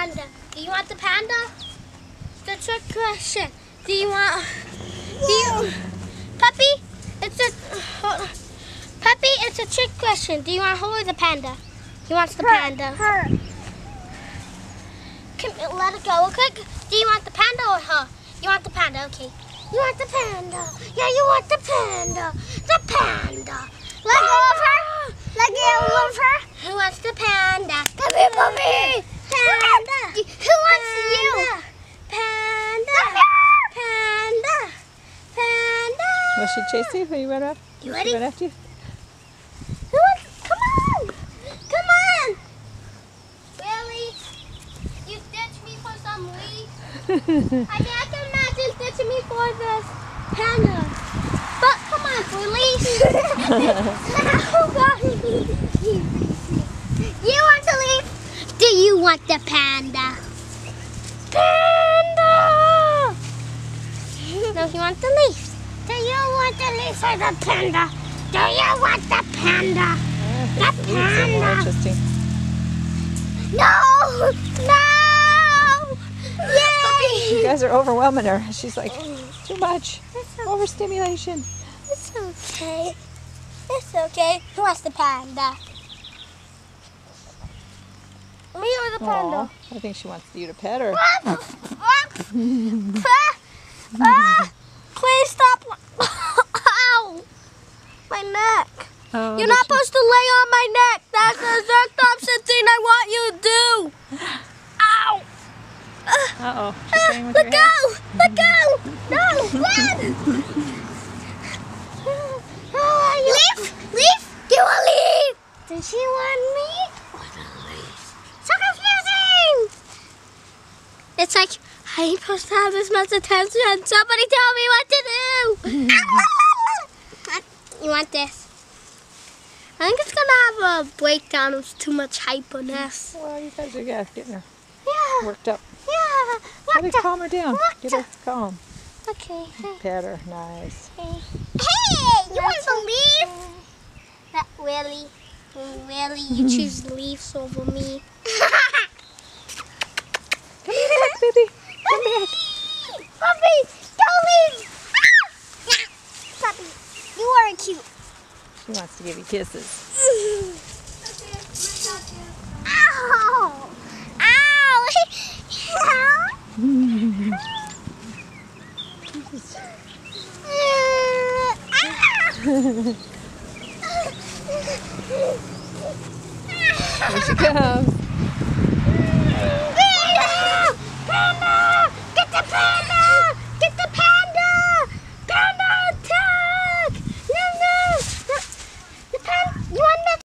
panda. Do you want the panda? The trick question. Do you Puppy? Puppy, it's a trick question. Do you want her or the panda? He wants the panda. Her. Let it go, okay? Do you want the panda or her? You want the panda, okay. You want the panda. Yeah, you want the panda. The panda. Let go of her. Let go of her. Who wants the panda? Come here, puppy. Panda. Who wants you? Panda. Panda. Panda. Was she chasing you when you went up? You ready? She went after you? Who wants? Come on. Come on. Really? You ditched me for some leaves? I can imagine ditching me for this panda. But come on, for leaves. You want the leaf? Do you want the panda? Panda! No, you want the leaves. Do you want the leaves or the panda? Do you want the panda? The panda. Interesting. No! No! Yay! You guys are overwhelming her. She's like, too much. Overstimulation. It's okay. It's okay. Who wants the panda? Me or the panda? Aw, I think she wants you to pet her. Please stop. Ow! My neck. Oh, You're not supposed to lay on my neck. That's the exact opposite thing I want you to do. Ow! Uh-oh. She's playing with Let your go! hair. Let go! No! Run! Leaf! Leaf! You want leaf? Does she want me? What a leaf? So confusing! It's like, I ain't supposed to have this much attention. Somebody tell me what to do! You want this? I think it's gonna have a breakdown of too much hype on this. Well, you guys are getting her Yeah. worked up. Yeah. Probably calm her down. Get her calm. Okay. Pet her. Nice. Hey, you want to leave? Not really. Really, you choose leaves over me. Come back, baby. Come back. Puppy, don't leave. Puppy, you are cute. She wants to give you kisses. Ow! Ow! Here she comes. Panda! Panda! Get the panda!